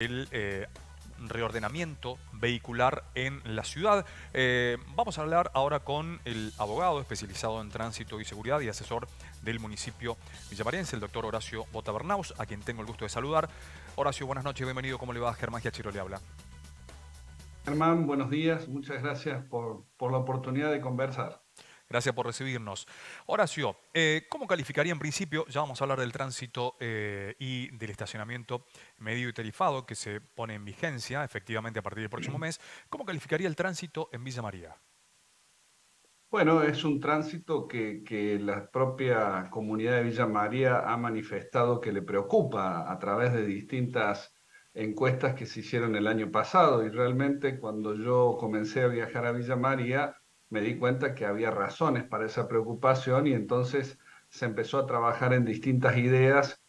el reordenamiento vehicular en la ciudad. Vamos a hablar ahora con el abogado especializado en tránsito y seguridad y asesor del municipio villamariense, el doctor Horacio Botabernaus, a quien tengo el gusto de saludar. Horacio, buenas noches, bienvenido. ¿Cómo le va? Germán Giachiro le habla. Germán, buenos días. Muchas gracias por la oportunidad de conversar. Gracias por recibirnos. Horacio, ¿cómo calificaría en principio, ya vamos a hablar del tránsito y del estacionamiento medido y tarifado que se pone en vigencia efectivamente a partir del próximo mes, ¿cómo calificaría el tránsito en Villa María? Bueno, es un tránsito que la propia comunidad de Villa María ha manifestado que le preocupa a través de distintas encuestas que se hicieron el año pasado. Y realmente cuando yo comencé a viajar a Villa María, me di cuenta que había razones para esa preocupación y entonces se empezó a trabajar en distintas ideas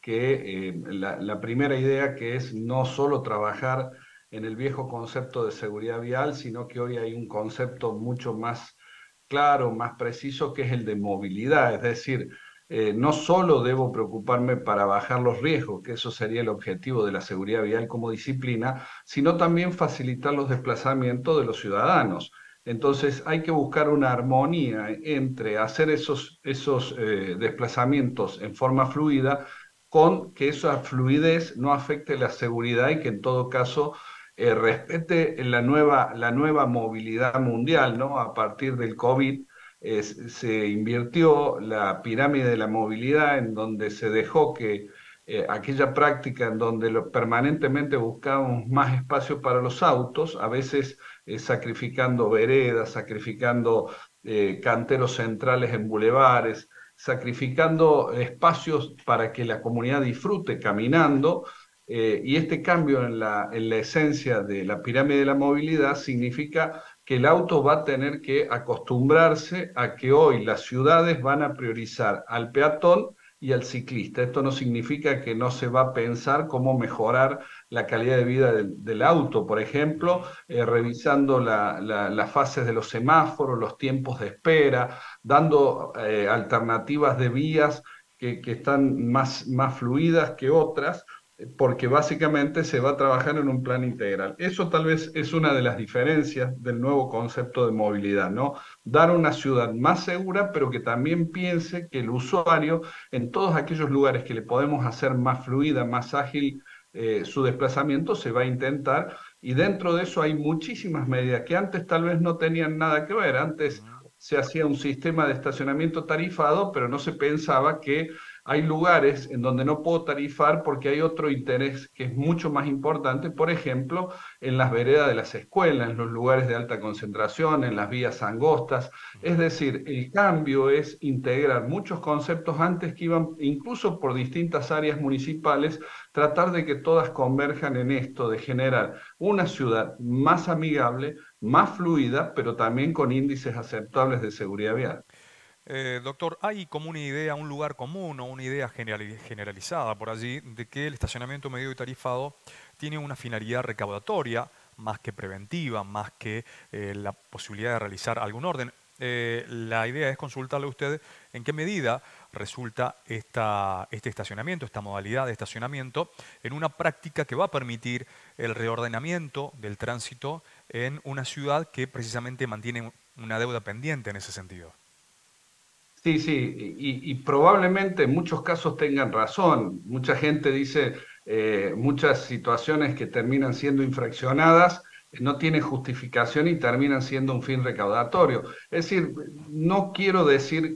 la primera idea que es no solo trabajar en el viejo concepto de seguridad vial, sino que hoy hay un concepto mucho más claro, más preciso, que es el de movilidad. Es decir, no solo debo preocuparme para bajar los riesgos, que eso sería el objetivo de la seguridad vial como disciplina, sino también facilitar los desplazamientos de los ciudadanos. Entonces hay que buscar una armonía entre hacer esos desplazamientos en forma fluida con que esa fluidez no afecte la seguridad y que en todo caso respete la nueva movilidad mundial, ¿no? A partir del COVID se invirtió la pirámide de la movilidad en donde se dejó que aquella práctica en donde permanentemente buscábamos más espacio para los autos, a veces sacrificando veredas, sacrificando canteros centrales en bulevares, sacrificando espacios para que la comunidad disfrute caminando, y este cambio en la esencia de la pirámide de la movilidad significa que el auto va a tener que acostumbrarse a que hoy las ciudades van a priorizar al peatón y al ciclista. Esto no significa que no se va a pensar cómo mejorar la calidad de vida del auto, por ejemplo, Ujú. revisando las fases de los semáforos, los tiempos de espera, dando alternativas de vías que están más fluidas que otras, porque básicamente se va a trabajar en un plan integral. Eso tal vez es una de las diferencias del nuevo concepto de movilidad, ¿no? Dar una ciudad más segura, pero que también piense que el usuario, en todos aquellos lugares que le podemos hacer más fluida, más ágil su desplazamiento, se va a intentar. Y dentro de eso hay muchísimas medidas que antes tal vez no tenían nada que ver. Antes Ujú. se hacía un sistema de estacionamiento tarifado, pero no se pensaba que hay lugares en donde no puedo tarifar porque hay otro interés que es mucho más importante, por ejemplo, en las veredas de las escuelas, en los lugares de alta concentración, en las vías angostas. Es Ujú. decir, el cambio es integrar muchos conceptos antes que iban incluso por distintas áreas municipales, tratar de que todas converjan en esto de generar una ciudad más amigable, más fluida, pero también con índices aceptables de seguridad vial. Doctor, ¿hay como una idea, un lugar común o una idea generalizada por allí de que el estacionamiento medido y tarifado tiene una finalidad recaudatoria más que preventiva, más que la posibilidad de realizar algún orden? La idea es consultarle a usted en qué medida resulta este estacionamiento, esta modalidad de estacionamiento, en una práctica que va a permitir el reordenamiento del tránsito en una ciudad que precisamente mantiene una deuda pendiente en ese sentido. Sí, sí, y probablemente en muchos casos tengan razón. Mucha gente dice muchas situaciones que terminan siendo infraccionadas no tienen justificación y terminan siendo un fin recaudatorio. Es decir, no quiero decir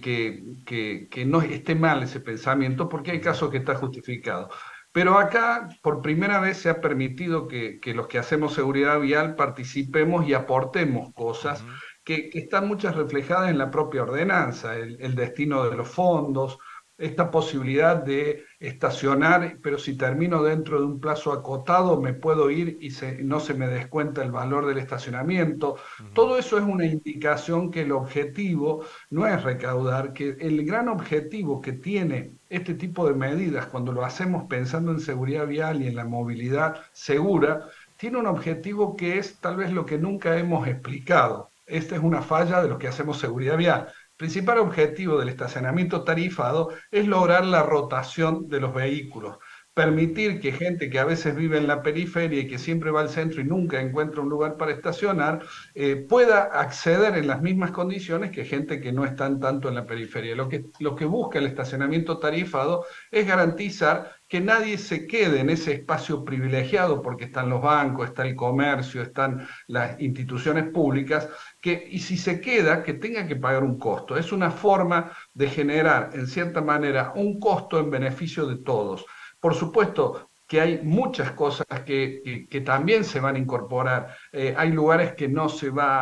que no esté mal ese pensamiento porque hay Ujú. casos que está justificado. Pero acá por primera vez se ha permitido que los que hacemos seguridad vial participemos y aportemos cosas Ujú. que están muchas reflejadas en la propia ordenanza, el destino de los fondos, esta posibilidad de estacionar, pero si termino dentro de un plazo acotado, me puedo ir y no se me descuenta el valor del estacionamiento. Ujú. Todo eso es una indicación que el objetivo no es recaudar, que el gran objetivo que tiene este tipo de medidas, cuando lo hacemos pensando en seguridad vial y en la movilidad segura, tiene un objetivo que es tal vez lo que nunca hemos explicado. Esta es una falla de los que hacemos seguridad vial. El principal objetivo del estacionamiento tarifado es lograr la rotación de los vehículos, permitir que gente que a veces vive en la periferia y que siempre va al centro y nunca encuentra un lugar para estacionar, pueda acceder en las mismas condiciones que gente que no está tanto en la periferia. Lo que busca el estacionamiento tarifado es garantizar que nadie se quede en ese espacio privilegiado porque están los bancos, está el comercio, están las instituciones públicas, y si se queda, que tenga que pagar un costo. Es una forma de generar, en cierta manera, un costo en beneficio de todos. Por supuesto que hay muchas cosas que también se van a incorporar. Hay lugares que no se va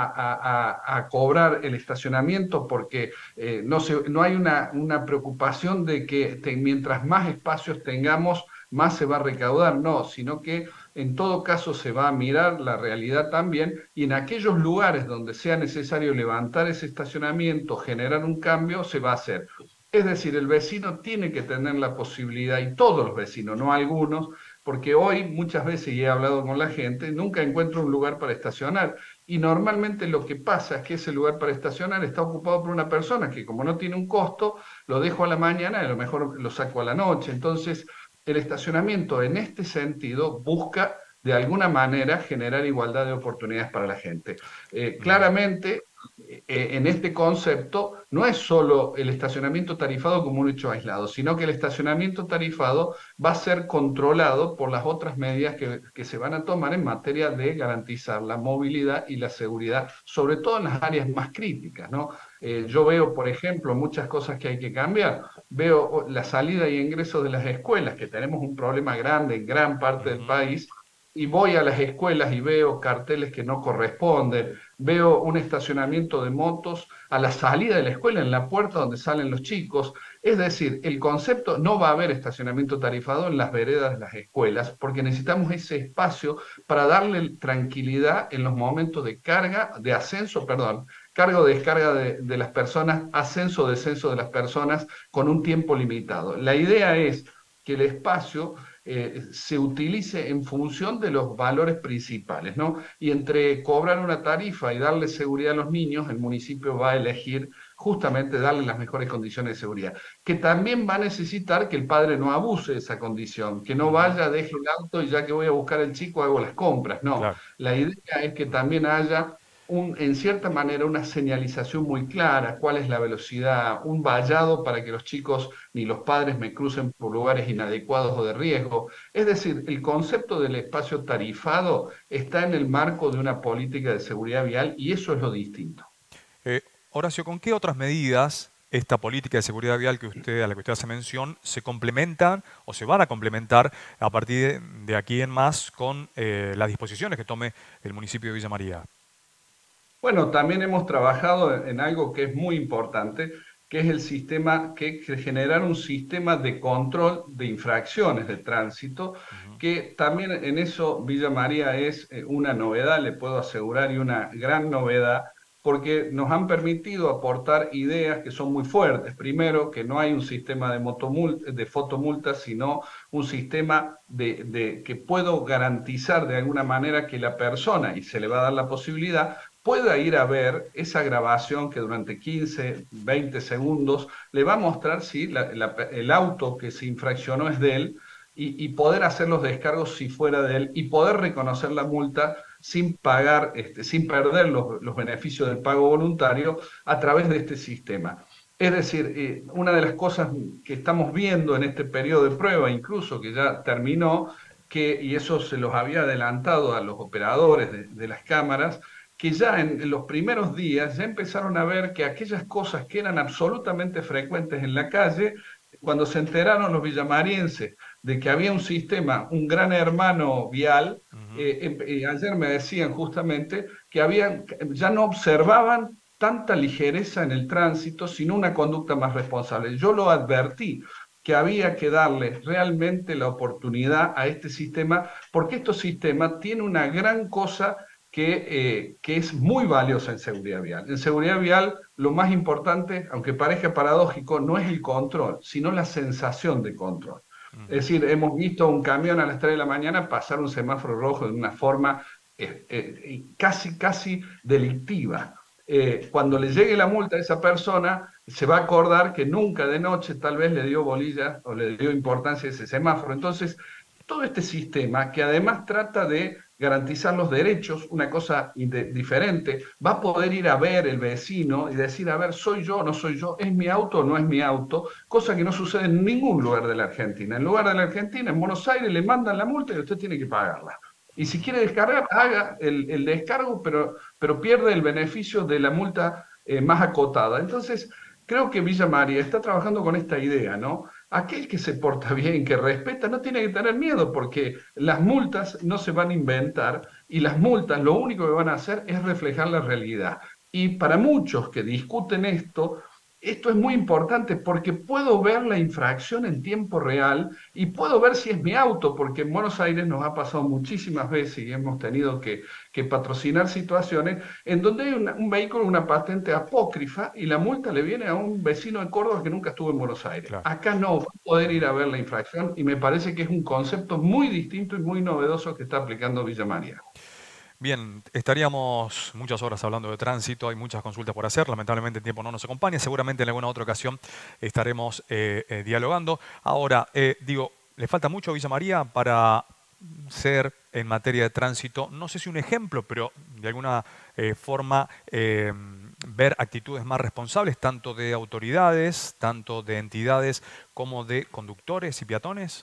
a cobrar el estacionamiento porque no hay una preocupación de que mientras más espacios tengamos, más se va a recaudar. No, sino que en todo caso se va a mirar la realidad también y en aquellos lugares donde sea necesario levantar ese estacionamiento, generar un cambio, se va a hacer. Es decir, el vecino tiene que tener la posibilidad, y todos los vecinos, no algunos, porque hoy muchas veces, y he hablado con la gente, nunca encuentro un lugar para estacionar. Y normalmente lo que pasa es que ese lugar para estacionar está ocupado por una persona que, como no tiene un costo, lo dejo a la mañana y a lo mejor lo saco a la noche. Entonces, el estacionamiento en este sentido busca de alguna manera generar igualdad de oportunidades para la gente. Ujú, Claramente, en este concepto no es solo el estacionamiento tarifado como un hecho aislado, sino que el estacionamiento tarifado va a ser controlado por las otras medidas que se van a tomar en materia de garantizar la movilidad y la seguridad, sobre todo en las áreas más críticas, ¿no? ujú, Yo veo, por ejemplo, muchas cosas que hay que cambiar. Veo la salida y ingreso de las escuelas, que tenemos un problema grande en gran parte del ujú, país, y voy a las escuelas y veo carteles que no corresponden, veo un estacionamiento de motos a la salida de la escuela, en la puerta donde salen los chicos. Es decir, el concepto, no va a haber estacionamiento tarifado en las veredas de las escuelas, porque necesitamos ese espacio para darle tranquilidad en los momentos de carga, de ascenso, perdón, carga o descarga de las personas, ascenso o descenso de las personas con un tiempo limitado. La idea es que el espacio se utilice en función de los valores principales, ¿no? Y entre cobrar una tarifa y darle seguridad a los niños, el municipio va a elegir justamente darle las mejores condiciones de seguridad, que también va a necesitar que el padre no abuse de esa condición, que no ujú. vaya, deje el auto y ya que voy a buscar el chico hago las compras, no. Claro. La idea es que también haya en cierta manera una señalización muy clara, cuál es la velocidad, un vallado para que los chicos ni los padres me crucen por lugares inadecuados o de riesgo. Es decir, el concepto del espacio tarifado está en el marco de una política de seguridad vial y eso es lo distinto. Eh, Horacio, ¿con qué otras medidas esta política de seguridad vial a la que usted hace mención se complementan o se van a complementar a partir de aquí en más con las disposiciones que tome el municipio de Villa María? Bueno, también hemos trabajado en algo que es muy importante, que es el sistema, que generar un sistema de control de infracciones de tránsito, Ujú, que también en eso Villa María es una novedad, le puedo asegurar, y una gran novedad, porque nos han permitido aportar ideas que son muy fuertes. Primero, que no hay un sistema de fotomultas, sino un sistema que puedo garantizar de alguna manera que la persona, y se le va a dar la posibilidad, pueda ir a ver esa grabación que durante 15, 20 segundos le va a mostrar si el auto que se infraccionó es de él y poder hacer los descargos si fuera de él y poder reconocer la multa sin pagar, sin perder los beneficios del pago voluntario a través de este sistema. Es decir, una de las cosas que estamos viendo en este periodo de prueba, incluso que ya terminó, y eso se los había adelantado a los operadores de las cámaras, que ya en los primeros días ya empezaron a ver que aquellas cosas que eran absolutamente frecuentes en la calle, cuando se enteraron los villamarienses de que había un sistema, un gran hermano vial, ujú. ayer me decían justamente que ya no observaban tanta ligereza en el tránsito, sino una conducta más responsable. Yo lo advertí, que había que darle realmente la oportunidad a este sistema, porque este sistema tiene una gran cosa que es muy valiosa en seguridad vial. En seguridad vial, lo más importante, aunque parezca paradójico, no es el control, sino la sensación de control. Es Ujú. decir, hemos visto un camión a las 3 de la mañana pasar un semáforo rojo de una forma casi, casi delictiva. Cuando le llegue la multa a esa persona, se va a acordar que nunca de noche tal vez le dio bolilla o le dio importancia a ese semáforo. Entonces, todo este sistema que además trata de garantizar los derechos, una cosa diferente, va a poder ir a ver el vecino y decir, a ver, ¿soy yo o no soy yo? ¿Es mi auto o no es mi auto? Cosa que no sucede en ningún lugar de la Argentina. En lugar de la Argentina, en Buenos Aires, le mandan la multa y usted tiene que pagarla. Y si quiere descargar, haga el descargo, pero pierde el beneficio de la multa más acotada. Entonces, creo que Villa María está trabajando con esta idea, ¿no? Aquel que se porta bien, que respeta, no tiene que tener miedo porque las multas no se van a inventar y las multas lo único que van a hacer es reflejar la realidad. Y para muchos que discuten esto, esto es muy importante porque puedo ver la infracción en tiempo real y puedo ver si es mi auto, porque en Buenos Aires nos ha pasado muchísimas veces y hemos tenido que patrocinar situaciones en donde hay un vehículo, una patente apócrifa y la multa le viene a un vecino de Córdoba que nunca estuvo en Buenos Aires. Claro. Acá no va a poder ir a ver la infracción y me parece que es un concepto muy distinto y muy novedoso que está aplicando Villa María. Bien, estaríamos muchas horas hablando de tránsito, hay muchas consultas por hacer, lamentablemente el tiempo no nos acompaña, seguramente en alguna otra ocasión estaremos dialogando. Ahora, digo, le falta mucho a Villa María para ser en materia de tránsito, no sé si un ejemplo, pero de alguna forma ver actitudes más responsables, tanto de autoridades, tanto de entidades, como de conductores y peatones.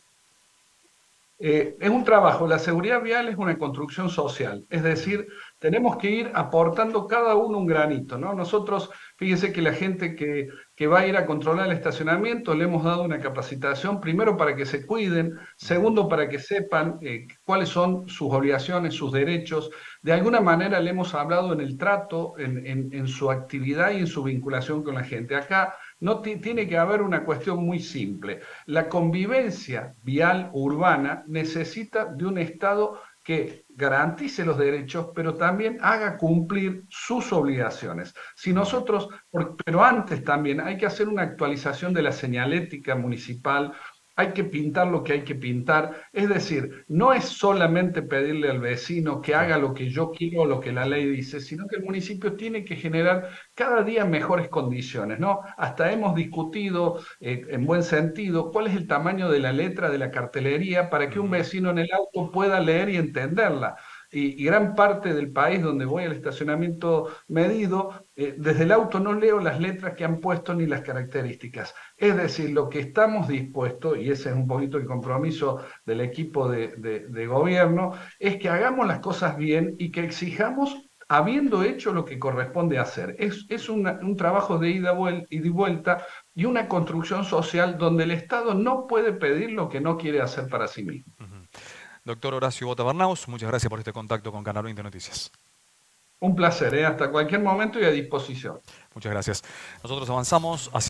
Es un trabajo, la seguridad vial es una construcción social, es decir, tenemos que ir aportando cada uno un granito, ¿no? Nosotros, fíjese que la gente que va a ir a controlar el estacionamiento le hemos dado una capacitación, primero para que se cuiden, segundo para que sepan cuáles son sus obligaciones, sus derechos. De alguna manera le hemos hablado en el trato, en su actividad y en su vinculación con la gente. Acá no tiene que haber una cuestión muy simple. La convivencia vial urbana necesita de un Estado que garantice los derechos, pero también haga cumplir sus obligaciones. Si nosotros, pero antes también hay que hacer una actualización de la señalética municipal, hay que pintar lo que hay que pintar, es decir, no es solamente pedirle al vecino que haga lo que yo quiero o lo que la ley dice, sino que el municipio tiene que generar cada día mejores condiciones, ¿no? Hasta hemos discutido, en buen sentido, cuál es el tamaño de la letra de la cartelería para que un vecino en el auto pueda leer y entenderla. Y gran parte del país donde voy al estacionamiento medido, desde el auto no leo las letras que han puesto ni las características. Es decir, lo que estamos dispuestos, y ese es un poquito el compromiso del equipo de gobierno, es que hagamos las cosas bien y que exijamos habiendo hecho lo que corresponde hacer. Es un trabajo de ida y vuelta y una construcción social donde el Estado no puede pedir lo que no quiere hacer para sí mismo. Doctor Horacio Bota Barnaus, muchas gracias por este contacto con Canal 20 Noticias. Un placer, hasta cualquier momento y a disposición. Muchas gracias. Nosotros avanzamos hacia